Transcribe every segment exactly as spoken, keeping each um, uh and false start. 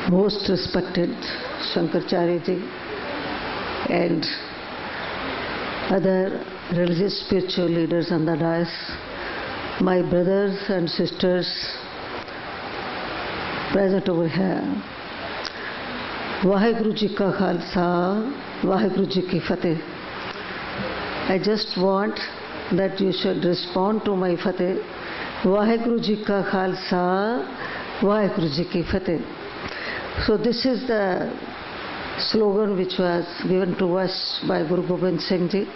Most respected Shankaracharya ji and other religious spiritual leaders on the dais, my brothers and sisters present over here, Vaheguru Ji Ka Khalsa, Vaheguru Ji Ki Fateh. I just want that you should respond to my Fateh. Vaheguru Ji Ka Khalsa, Vaheguru Ji Ki Fateh. So this is the slogan which was given to us by Guru Gobind Singh Ji.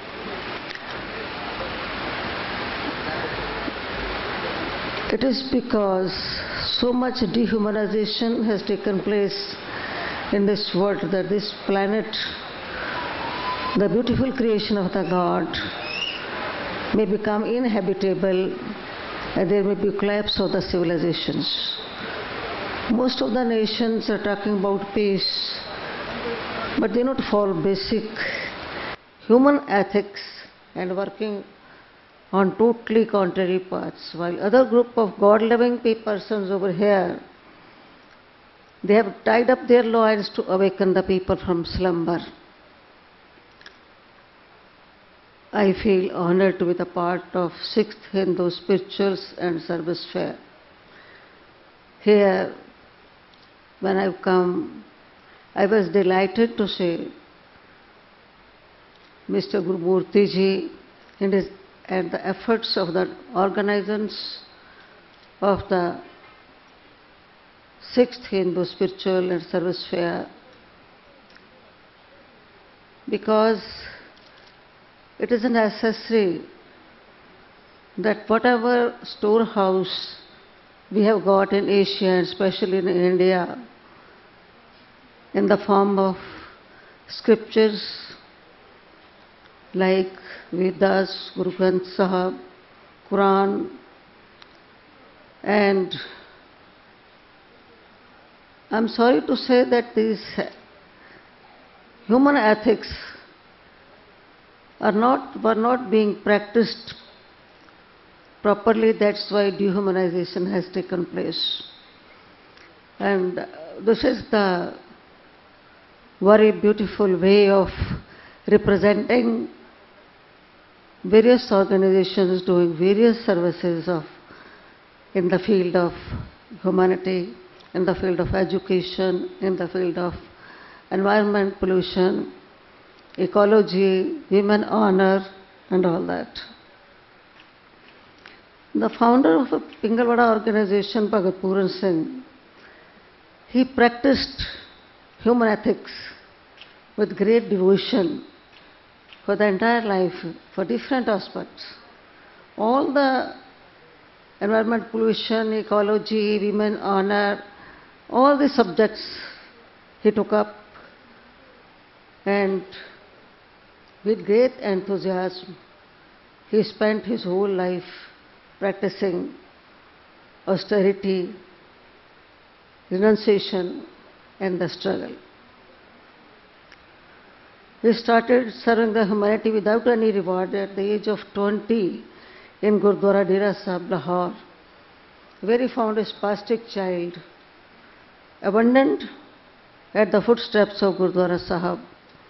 It is because so much dehumanization has taken place in this world that this planet, the beautiful creation of the God, may become inhabitable and there may be collapse of the civilizations. Most of the nations are talking about peace, but they not follow basic human ethics and working on totally contrary paths. While other group of God-loving persons over here, they have tied up their loins to awaken the people from slumber. I feel honored to be the part of sixth Hindu Spirituals and Service Fair. Here, when I've come, I was delighted to see Mister Guru Murthy Ji and, his, and the efforts of the organizers of the sixth Hindu Spiritual and Service Fair, because it is necessary that whatever storehouse we have got in Asia, and especially in India, in the form of scriptures like Vedas, Guru Granth Sahib, Quran, and I'm sorry to say that these human ethics are not, were not being practiced properly. That's why dehumanization has taken place. And this is the very beautiful way of representing various organizations doing various services of in the field of humanity, in the field of education, in the field of environment pollution, ecology, women honor, and all that. The founder of the Pingalwada organization, Bhagat Puran Singh, he practiced human ethics with great devotion for the entire life, for different aspects. All the environment pollution, ecology, women honor, all the subjects he took up, and with great enthusiasm he spent his whole life practicing austerity, renunciation, and the struggle. He started serving the humanity without any reward at the age of twenty in Gurdwara Dera Sahib, Lahore, where he found a spastic child abandoned at the footsteps of Gurdwara Sahib,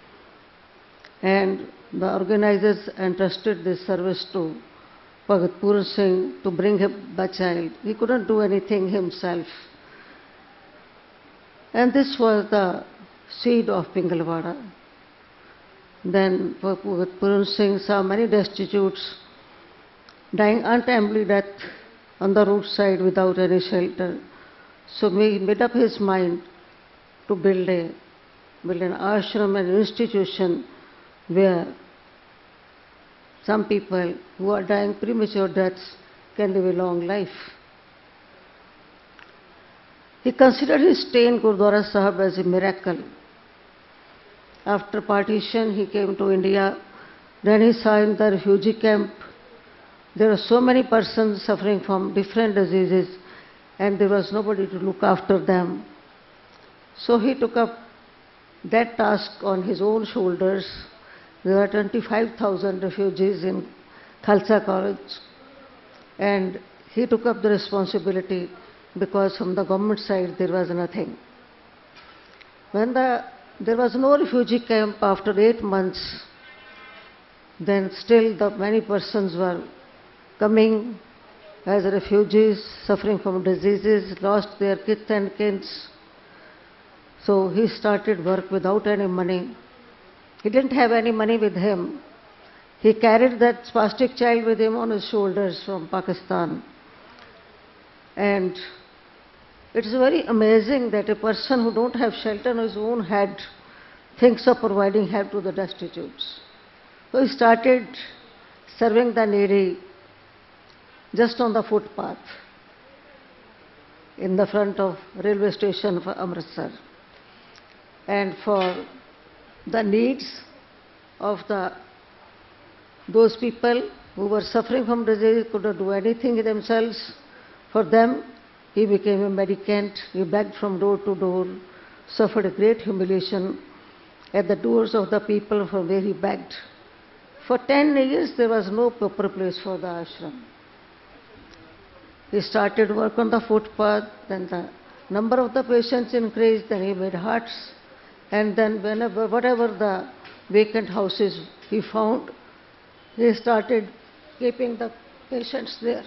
and the organizers entrusted this service to Bhagat Puran Singh to bring up the child. He couldn't do anything himself. And this was the seed of Pingalwada. Then Bhagat Puran Singh saw many destitutes dying untimely death on the roadside without any shelter. So he made up his mind to build, a, build an ashram, an institution where some people who are dying premature deaths can live a long life. He considered his stay in Gurdwara Sahib as a miracle. After partition, he came to India. Then he saw in the refugee camp there were so many persons suffering from different diseases, and there was nobody to look after them. So he took up that task on his own shoulders. There were twenty-five thousand refugees in Khalsa College, and he took up the responsibility because from the government side there was nothing. When the, there was no refugee camp after eight months, then still the many persons were coming as refugees, suffering from diseases, lost their kith and kins. So he started work without any money. He didn't have any money with him. He carried that spastic child with him on his shoulders from Pakistan. And it's very amazing that a person who don't have shelter on his own head thinks of providing help to the destitutes. So he started serving the needy just on the footpath in the front of railway station of Amritsar. And for the needs of the those people who were suffering from disease, could not do anything themselves, for them he became a mendicant. He begged from door to door, suffered a great humiliation at the doors of the people from where he begged. For ten years there was no proper place for the ashram. He started work on the footpath, then the number of the patients increased, then he made huts, and then whenever, whatever the vacant houses he found, he started keeping the patients there.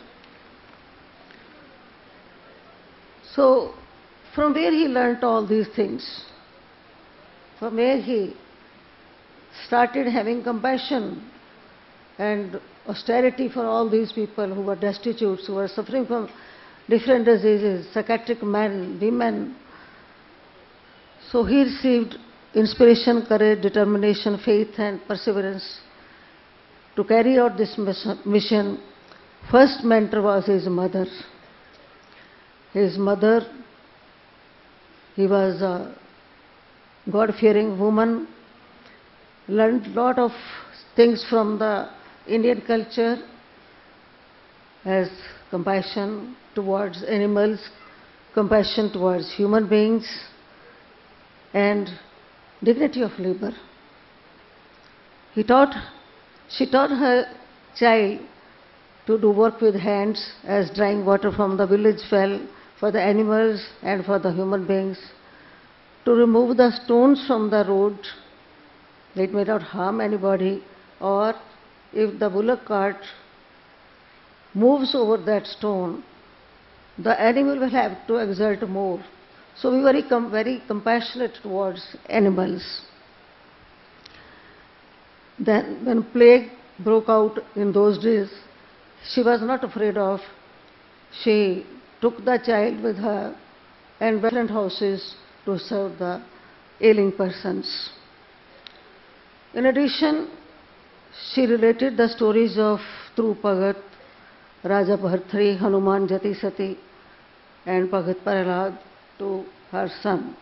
So, from where he learnt all these things, from where he started having compassion and austerity for all these people who were destitute, who were suffering from different diseases, psychiatric men, women. So he received inspiration, courage, determination, faith and perseverance to carry out this mission. First mentor was his mother. His mother, he was a God-fearing woman, learned a lot of things from the Indian culture as compassion towards animals, compassion towards human beings, and dignity of labor. He taught, she taught her child to do work with hands as drawing water from the village well for the animals and for the human beings, to remove the stones from the road. It may not harm anybody, or if the bullock cart moves over that stone, the animal will have to exert more. So we were very, com very compassionate towards animals. Then when plague broke out in those days, she was not afraid of. She took the child with her and went to different houses to serve the ailing persons. In addition, she related the stories of Dhruv Bhagat, Raja Bhartri, Hanuman Jati Sati, and Bhagat Prahlad to her son.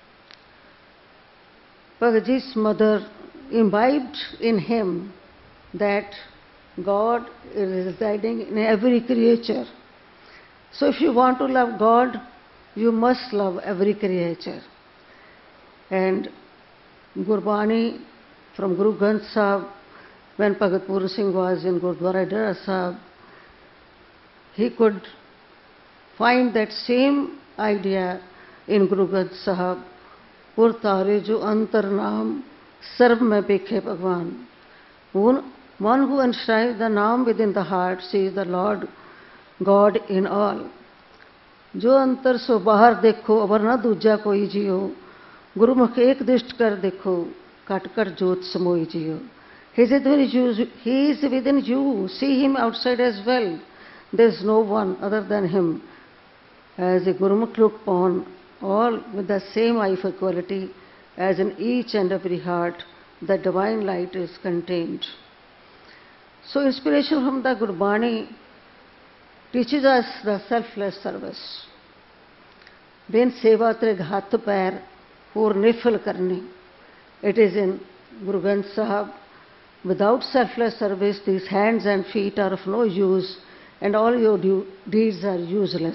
Bhagatji's mother imbibed in him that God is residing in every creature. So if you want to love God, you must love every creature. And Gurbani from Guru Granth Sahib, when Bhagat Pur Singh was in Gurdwara Dera Sahib, he could find that same idea in Guru Granth Sahib, Pur Tare Jo Antar Naam Sarv Mein Bekhe Bhagwan. One who enshrines the Naam within the heart sees the Lord God in all. जो अंतर सो बाहर देखो अबर न दूजा कोई जियो, गुरुमुख एक दृष्ट कर देखो कट कर जोत समोई जियो. He is within you, he is within you, see him outside as well. There is no one other than him. As a Gurumukh look upon all with the same eye of equality, as in each and every heart the divine light is contained. So inspiration from the Gurbani teaches us the selfless service. Bin seva tre ghat pair pour nifal karni. It is in Guru Granth Sahib. Without selfless service, these hands and feet are of no use, and all your deeds are useless.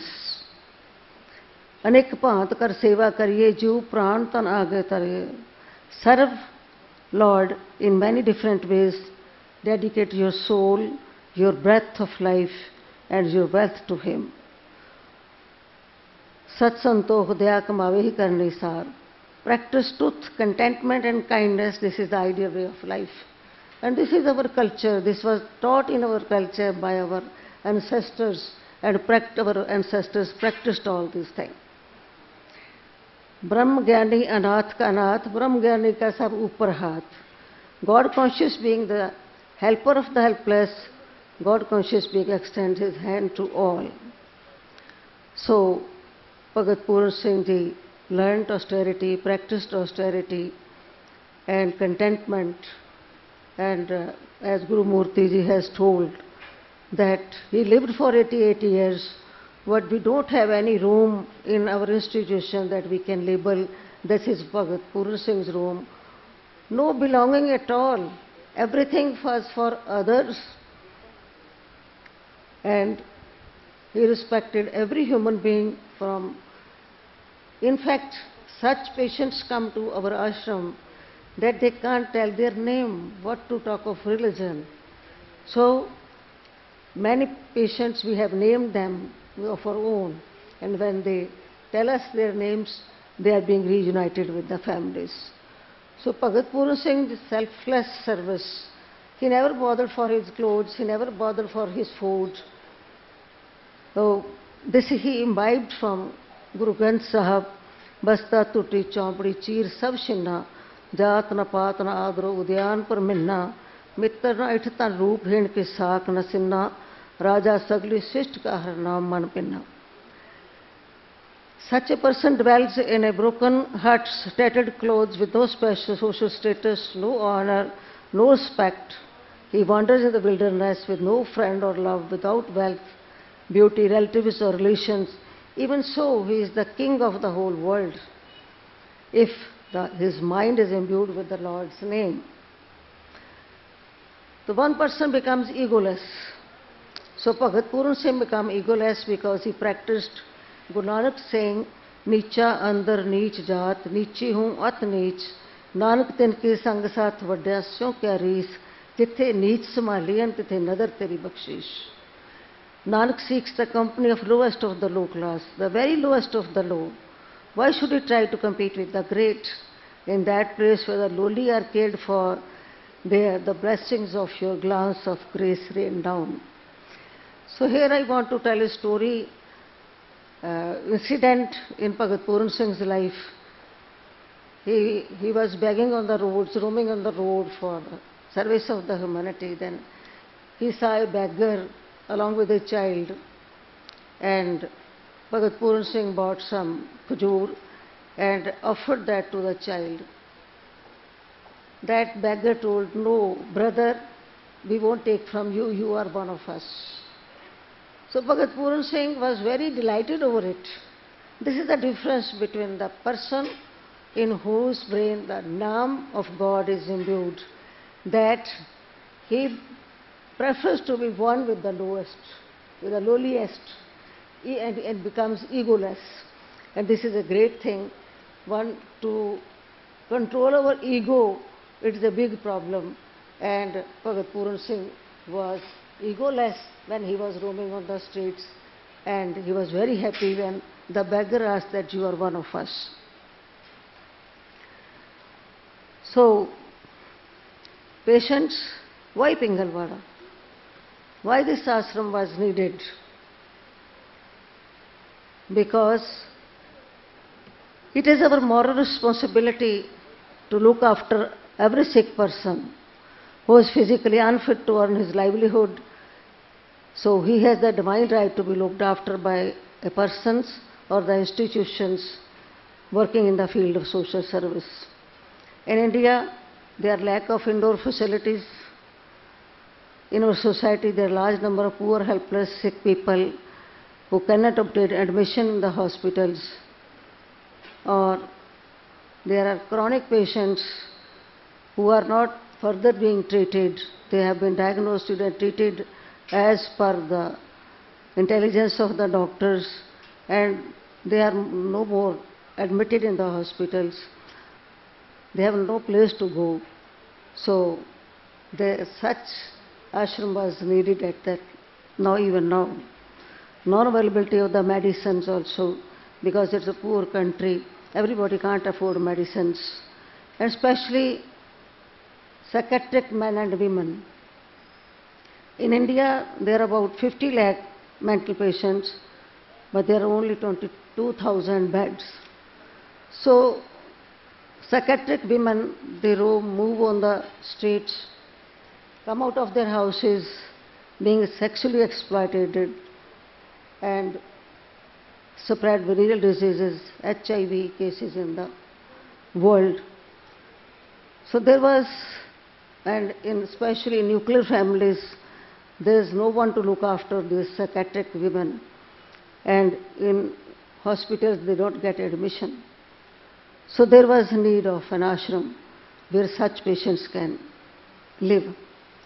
Anek bhant kar seva kariye jiv pran tan aage tare. Serve Lord in many different ways. Dedicate your soul, your breath of life, and your wealth to Him. Sat santokh daya kamave hi karne sar. practice truth, contentment and kindness. This is the ideal way of life. And this is our culture. This was taught in our culture by our ancestors, and our ancestors practiced all these things. Brahm Gyani Anath ka Anath, Brahm Gyani ka sab upar hath. God conscious being the helper of the helpless, God conscious being extends his hand to all. So, Bhagat Puran Singh Ji learnt austerity, practiced austerity and contentment, and uh, as Guru Murti Ji has told that he lived for eighty-eight years, but we don't have any room in our institution that we can label this is Bhagat Puran Singh's room. No belonging at all. Everything was for others, and he respected every human being from. In fact, such patients come to our ashram that they can't tell their name, what to talk of religion. So, many patients, we have named them of our own, and when they tell us their names, they are being reunited with the families. So Bhagat Puran Singh's selfless service, he never bothered for his clothes, he never bothered for his food. So this he imbibed from Guru Granth Sahib, Basta Tuti Chompdi Cheer Sab Shinna, Jaat na Paat na Adro Udyan par Minna, Mittar na Ithtan Roop Hind ke Saak na Sinna, Raja Sagli Sisht ka Har Naam Man Pinna. Such a person dwells in a broken hut, tattered clothes, with no special social status, no honor, no respect. He wanders in the wilderness with no friend or love, without wealth, beauty, relatives or relations. Even so, he is the king of the whole world, if the, his mind is imbued with the Lord's name. The one person becomes egoless. So Bhagat Puran Singh became egoless because he practiced Guru Nanak saying, Nicha andar neech jaat, nichi hoon at neech, Nanak tinke sang saath vadya syo kya rees, tithe neech samaliyan, tithe nadar teri bakshish. Nanak seeks the company of lowest of the low class, the very lowest of the low. Why should he try to compete with the great? In that place where the lowly are cared for, there the blessings of your glance of grace rain down. So here I want to tell a story. Uh, incident in Bhagat Puran Singh's life. He, he was begging on the roads, roaming on the road for service of the humanity. Then he saw a beggar along with a child, and Bhagat Puran Singh bought some khajur and offered that to the child. That beggar told, no, brother, we won't take from you, you are one of us. So Bhagat Puran Singh was very delighted over it. This is the difference between the person in whose brain the Naam of God is imbued, that he prefers to be one with the lowest, with the lowliest, and, and becomes egoless. And this is a great thing. One, to control our ego, it is a big problem. And Bhagat Puran Singh was egoless when he was roaming on the streets, and he was very happy when the beggar asked that you are one of us. So, patients, why Pingalwada? Why this ashram was needed? Because it is our moral responsibility to look after every sick person who is physically unfit to earn his livelihood. So he has the divine right to be looked after by a persons or the institutions working in the field of social service. In India, there are lack of indoor facilities. In our society, there are large number of poor, helpless, sick people who cannot obtain admission in the hospitals, or there are chronic patients who are not further being treated. They have been diagnosed and treated as per the intelligence of the doctors, and they are no more admitted in the hospitals. They have no place to go. So there, such ashram was needed at that, now even now. Non-availability of the medicines also, because it's a poor country. everybody can't afford medicines, and especially psychiatric men and women. In India, there are about fifty lakh mental patients, but there are only twenty-two thousand beds. So, psychiatric women, they roam, move on the streets, come out of their houses being sexually exploited and spread venereal diseases, H I V cases in the world. So there was, and in especially in nuclear families, there is no one to look after these psychiatric women, and in hospitals they don't get admission. So there was need of an ashram where such patients can live.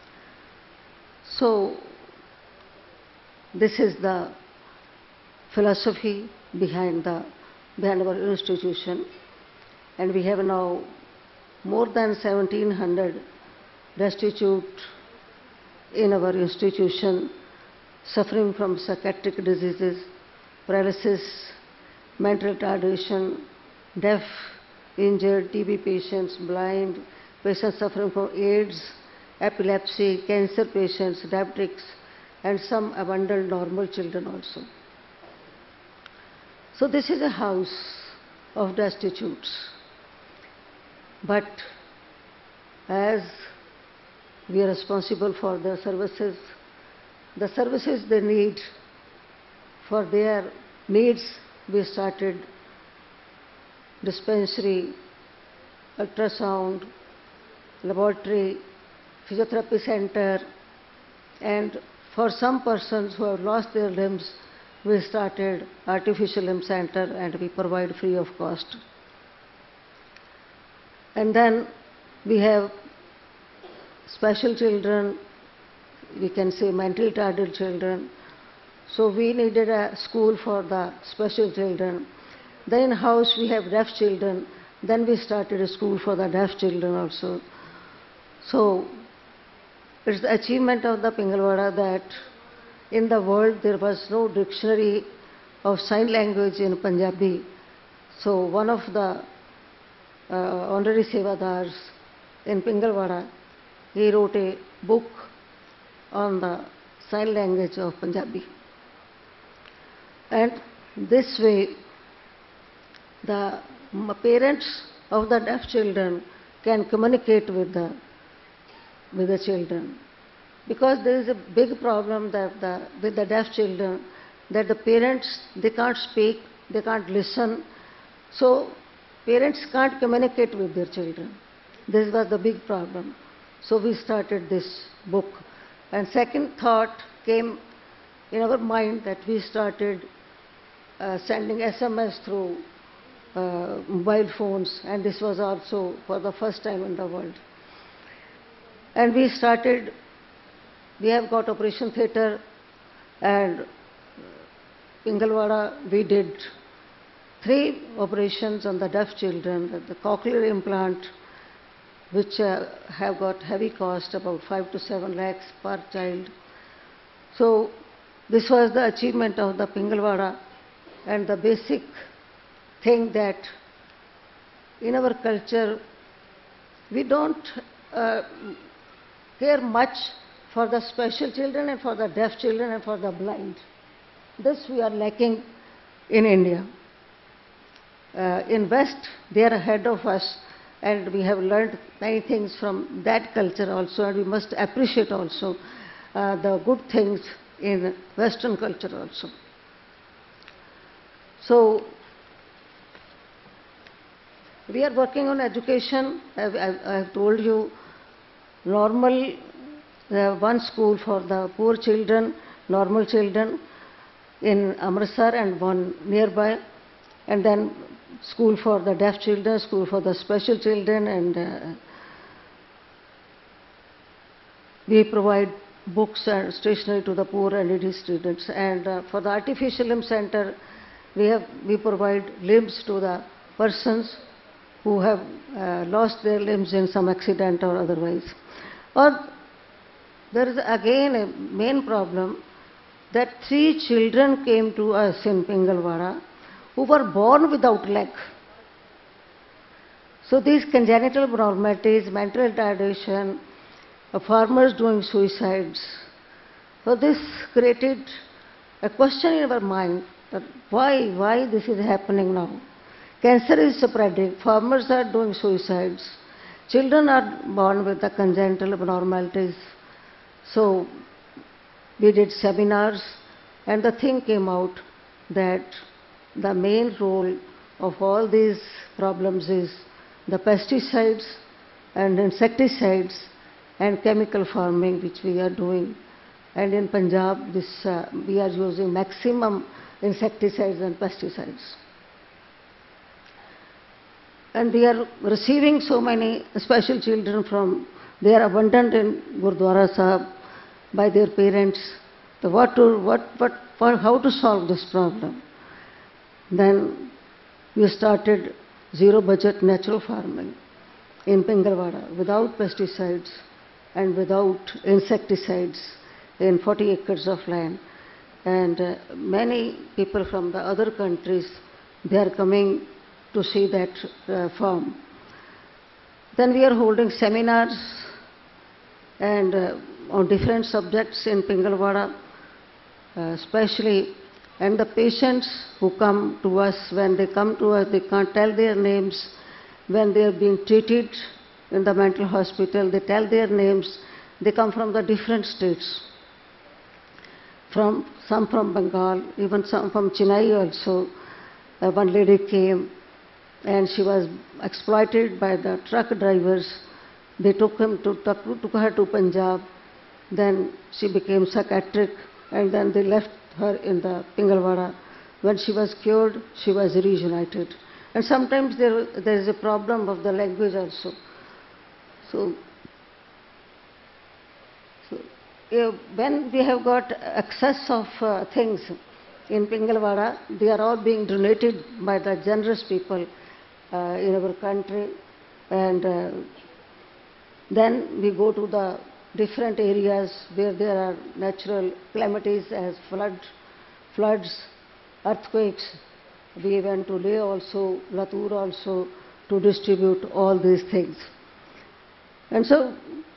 So this is the philosophy behind the behind our institution, and we have now more than seventeen hundred destitute in our institution suffering from psychiatric diseases, paralysis, mental retardation, deaf, injured, T B patients, blind, patients suffering from AIDS, epilepsy, cancer patients, diabetics, and some abandoned normal children also. So this is a house of destitutes. But as we are responsible for their services, the services they need, for their needs, we started dispensary, ultrasound, laboratory, physiotherapy center, and for some persons who have lost their limbs, we started artificial limb center, and we provide free of cost. And then we have special children, we can say mentally retarded children. So we needed a school for the special children. Then in house we have deaf children. Then we started a school for the deaf children also. So it's the achievement of the Pingalwada that in the world there was no dictionary of sign language in Punjabi. So one of the uh, honorary Sevadars in Pingalwada, he wrote a book on the sign language of Punjabi. And this way, the parents of the deaf children can communicate with the, with the children. Because there is a big problem that the, with the deaf children, that the parents, they can't speak, they can't listen. So parents can't communicate with their children. This was the big problem. So we started this book. And second thought came in our mind that we started uh, sending S M S through uh, mobile phones, and this was also for the first time in the world. And we started, we have got operation theatre, and Pingalwada we did three operations on the deaf children, the cochlear implant, which uh, have got heavy cost, about five to seven lakhs per child. So this was the achievement of the Pingalwada, and the basic thing that in our culture we don't uh, care much for the special children and for the deaf children and for the blind. This we are lacking in India. Uh, in West, they are ahead of us, and we have learned many things from that culture also, and we must appreciate also uh, the good things in Western culture also. So we are working on education. I have, I have told you, normal uh, one school for the poor children, normal children in Amritsar, and one nearby, and then school for the deaf children, school for the special children, and uh, we provide books and stationery to the poor and needy students. And uh, for the artificial limb center, we have we provide limbs to the persons who have uh, lost their limbs in some accident or otherwise. Or there is again a main problem that three children came to us in Pingalwada who were born without leg. So these congenital abnormalities, mental retardation, uh, farmers doing suicides. So this created a question in our mind that why, why this is happening now? Cancer is spreading, farmers are doing suicides, children are born with the congenital abnormalities. So we did seminars and the thing came out that the main role of all these problems is the pesticides and insecticides and chemical farming which we are doing. And in Punjab, this, uh, we are using maximum insecticides and pesticides. And we are receiving so many special children from, they are abundant in Gurdwara Sahib by their parents. So what to, what, what, what, how to solve this problem? Then we started zero budget natural farming in Pingalwada without pesticides and without insecticides in forty acres of land. And uh, many people from the other countries, they are coming to see that uh, farm. Then we are holding seminars and uh, on different subjects in Pingalwada, uh, especially, and the patients who come to us, when they come to us, they can't tell their names. When they are being treated in the mental hospital, they tell their names. They come from the different states. From, some from Bengal, even some from Chennai also. Uh, one lady came and she was exploited by the truck drivers. They took, him to, took her to Punjab. Then she became psychiatric and then they left her in the Pingalwada. When she was cured, she was reunited. And sometimes there, there is a problem of the language also. So, so uh, when we have got excess of uh, things in Pingalwada, they are all being donated by the generous people uh, in our country. And uh, then we go to the different areas where there are natural calamities as flood, floods, earthquakes. We went to Leh also, Latur also, to distribute all these things. And so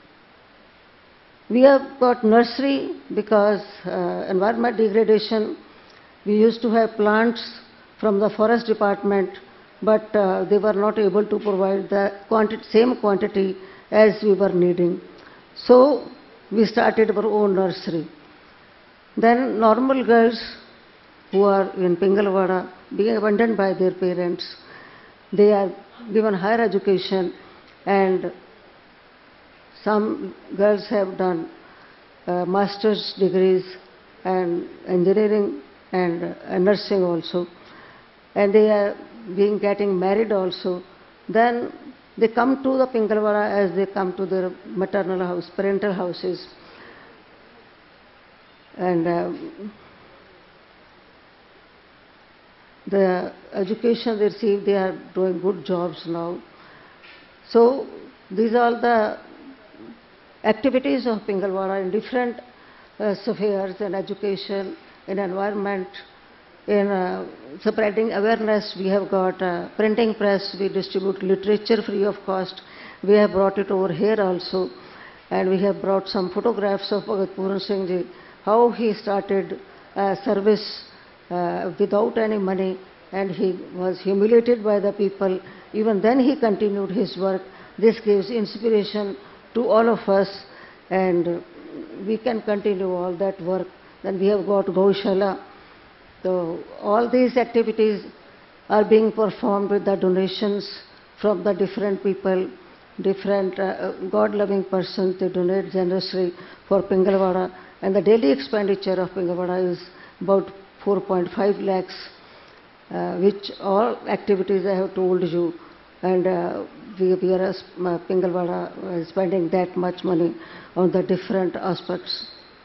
we have got nursery because uh, environment degradation. We used to have plants from the forest department, but uh, they were not able to provide the quantity, same quantity as we were needing. So we started our own nursery. Then normal girls who are in Pingalwada, being abandoned by their parents, they are given higher education, and some girls have done uh, master's degrees and engineering and uh, nursing also, and they are being getting married also. Then they come to the Pingalwada as they come to their maternal house, parental houses. And uh, the education they receive, they are doing good jobs now. So these are the activities of Pingalwada in different uh, spheres, in education, in environment, in uh, spreading awareness. We have got a printing press, we distribute literature free of cost. We have brought it over here also, and we have brought some photographs of Bhagat Puran Singh Ji, how he started uh, service uh, without any money, and he was humiliated by the people. Even then he continued his work. This gives inspiration to all of us, and we can continue all that work. Then we have got Gaushala. So all these activities are being performed with the donations from the different people, different uh, God-loving persons. They donate generously for Pingalwada, and the daily expenditure of Pingalwada is about four point five lakhs, uh, which all activities I have told you, and uh, we, we are uh, Pingalwada uh, spending that much money on the different aspects.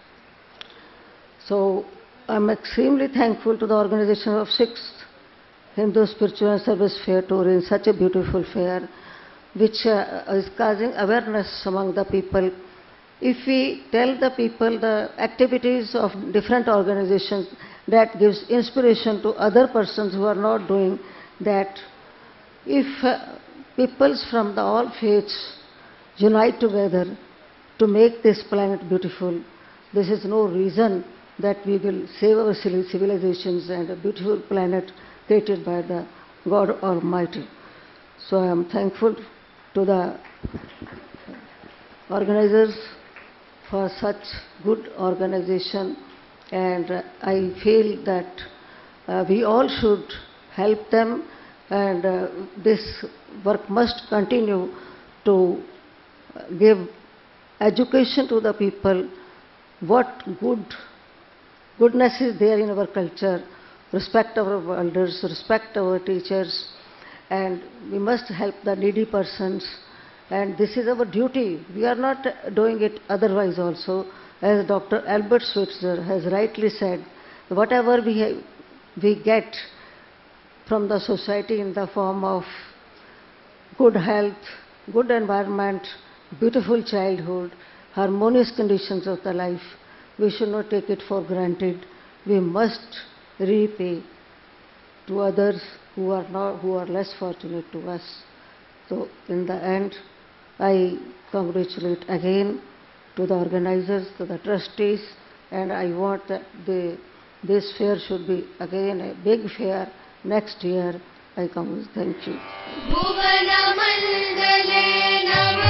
So I'm extremely thankful to the organization of sixth Hindu Spiritual and Service Fair to arrange such a beautiful fair, which uh, is causing awareness among the people. If we tell the people the activities of different organizations, that gives inspiration to other persons who are not doing that. If uh, peoples from the all faiths unite together to make this planet beautiful, this is no reason that we will save our civilizations and a beautiful planet created by the God Almighty. So I am thankful to the organizers for such good organization, and uh, I feel that uh, we all should help them, and uh, this work must continue to give education to the people, what good goodness is there in our culture, respect our elders, respect our teachers, and we must help the needy persons, and this is our duty. We are not doing it otherwise also. As Doctor Albert Schweitzer has rightly said, whatever we, have, we get from the society in the form of good health, good environment, beautiful childhood, harmonious conditions of the life, we should not take it for granted. We must repay to others who are not, who are less fortunate to us. So in the end, I congratulate again to the organizers, to the trustees, and I want that the, this fair should be again a big fair next year. I come. Thank you.